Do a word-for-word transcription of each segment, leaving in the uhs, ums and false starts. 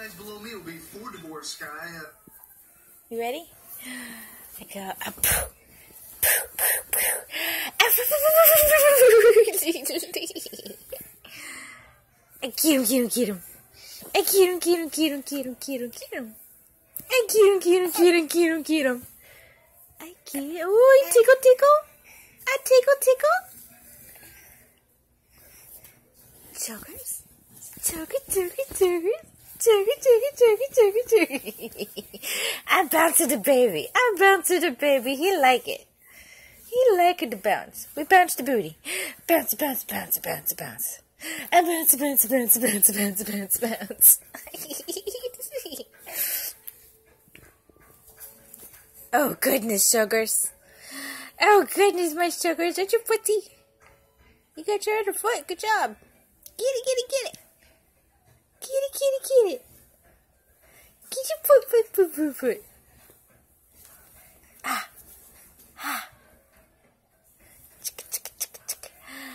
guys below me will be for divorce, Sky. Uh, you ready? I go up. I get him, get him, get him. I get him, get him, get him, get him, get him, get him. I get him, get him, get him, get him, get him. I get him. Oh, tickle, tickle. I tickle, tickle. Chuggers. Chugger, chugger, chugger. Chugger, chugger, chugger, chugger, chugger. I bounce to the baby. I bounce to the baby. He like it. He like it to bounce. We bounce the booty. Bounce, bounce, bounce, bounce, bounce. I bounce, bounce, bounce, bounce, bounce, bounce, bounce. Oh, goodness, sugars. Oh, goodness, my sugars. That's your footy. You got your other foot. Good job. Get it, get it, get it. Get it, get it, get it. Get your foot, foot, foot, foot, foot. Ah. Ah. Chicka, chicka, chicka, chicka.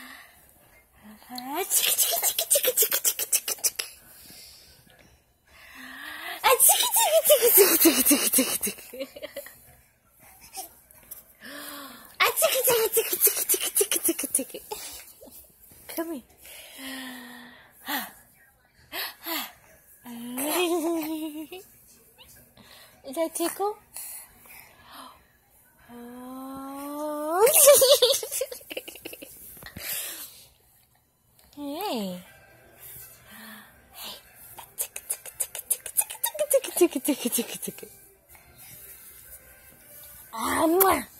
Ah, chicka, chicka, chicka, chicka, chicka, chicka, chicka, chicka. Ah, chicka, chicka, chicka, chicka, chicka, chicka, chicka, chicka. Ah, chicka, chicka, chicka, chicka, chicka, chicka, chicka, chicka. Come here. Did I tickle? Oh. Hey. Hey. Tickle, tickle, tickle, tickle, tickle, tickle, tickle, tickle, tickle, tickle. Ah, mwah.